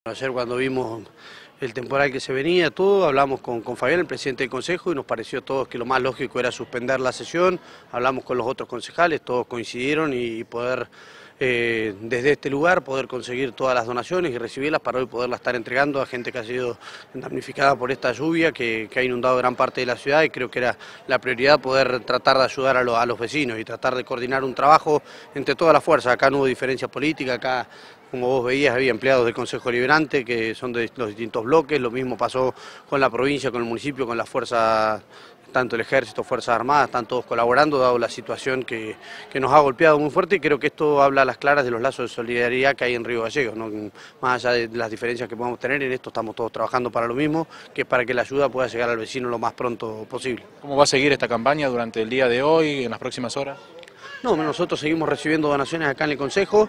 Ayer cuando vimos el temporal que se venía, todo, hablamos con Fabián, el presidente del Consejo, y nos pareció a todos que lo más lógico era suspender la sesión. Hablamos con los otros concejales, todos coincidieron y poder, desde este lugar, poder conseguir todas las donaciones y recibirlas para hoy poderlas estar entregando a gente que ha sido damnificada por esta lluvia, que ha inundado gran parte de la ciudad, y creo que era la prioridad poder tratar de ayudar a los vecinos y tratar de coordinar un trabajo entre todas las fuerzas. Acá no hubo diferencia política, acá, como vos veías, había empleados del Consejo Liberante que son de los distintos bloques. Lo mismo pasó con la provincia, con el municipio, con las fuerzas, tanto el Ejército, Fuerzas Armadas, están todos colaborando, dado la situación que nos ha golpeado muy fuerte, y creo que esto habla a las claras de los lazos de solidaridad que hay en Río Gallegos, ¿no? Más allá de las diferencias que podamos tener, en esto estamos todos trabajando para lo mismo, que es para que la ayuda pueda llegar al vecino lo más pronto posible. ¿Cómo va a seguir esta campaña durante el día de hoy, en las próximas horas? No, nosotros seguimos recibiendo donaciones acá en el Consejo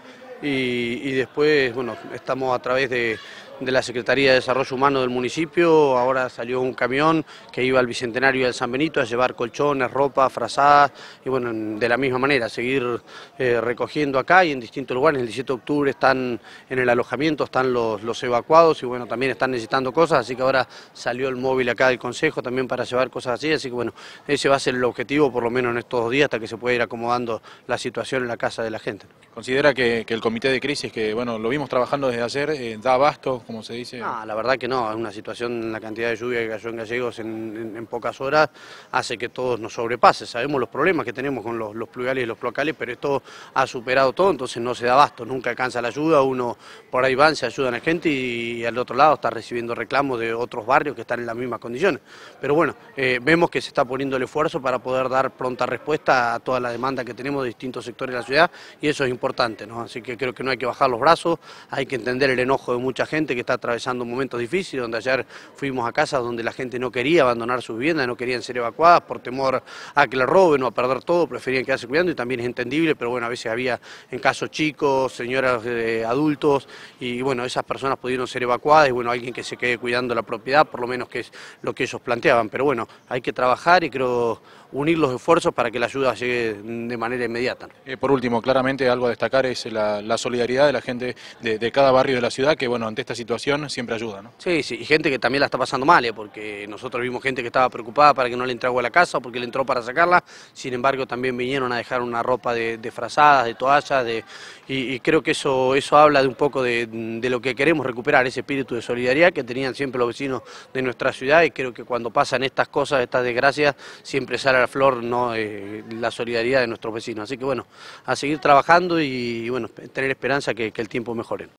y después, bueno, estamos a través de la Secretaría de Desarrollo Humano del municipio. Ahora salió un camión que iba al Bicentenario del San Benito a llevar colchones, ropa, frazadas, y bueno, de la misma manera, seguir recogiendo acá y en distintos lugares. El 17 de octubre están en el alojamiento, están los evacuados y bueno, también están necesitando cosas, así que ahora salió el móvil acá del Consejo también para llevar cosas así, así que bueno, ese va a ser el objetivo por lo menos en estos 2 días hasta que se pueda ir acomodando la situación en la casa de la gente. ¿Considera que el comité de crisis, que bueno, lo vimos trabajando desde ayer, da abasto, como se dice? No, la verdad que no, es una situación, la cantidad de lluvia que cayó en Gallegos en pocas horas hace que todos nos sobrepase. Sabemos los problemas que tenemos con los pluviales y los cloacales, pero esto ha superado todo, entonces no se da abasto, nunca alcanza la ayuda, uno por ahí van, se ayudan a la gente y al otro lado está recibiendo reclamos de otros barrios que están en las mismas condiciones. Pero bueno, vemos que se está poniendo el esfuerzo para poder dar pronta respuesta a toda la demanda que tenemos de distintos sectores de la ciudad, y eso es importante, ¿no? Así que creo que no hay que bajar los brazos, hay que entender el enojo de mucha gente que está atravesando momentos difíciles, donde ayer fuimos a casas donde la gente no quería abandonar su vivienda, no querían ser evacuadas por temor a que le roben o a perder todo, preferían quedarse cuidando, y también es entendible, pero bueno, a veces había en casos chicos, señoras adultos, y bueno, esas personas pudieron ser evacuadas, y bueno, alguien que se quede cuidando la propiedad, por lo menos, que es lo que ellos planteaban, pero bueno, hay que trabajar y creo unir los esfuerzos para que la ayuda llegue de manera inmediata. Por último, claramente algo a destacar es la solidaridad de la gente de cada barrio de la ciudad, que bueno, ante esta situación siempre ayuda, ¿no? Sí, sí, y gente que también la está pasando mal, porque nosotros vimos gente que estaba preocupada para que no le entre agua a la casa o porque le entró para sacarla, sin embargo también vinieron a dejar una ropa de frazadas, de toallas, y creo que eso habla de un poco de lo que queremos recuperar, ese espíritu de solidaridad que tenían siempre los vecinos de nuestra ciudad, y creo que cuando pasan estas cosas, estas desgracias, siempre sale a la flor, ¿no? La solidaridad de nuestros vecinos. Así que bueno, a seguir trabajando y bueno, tener esperanza que el tiempo mejore.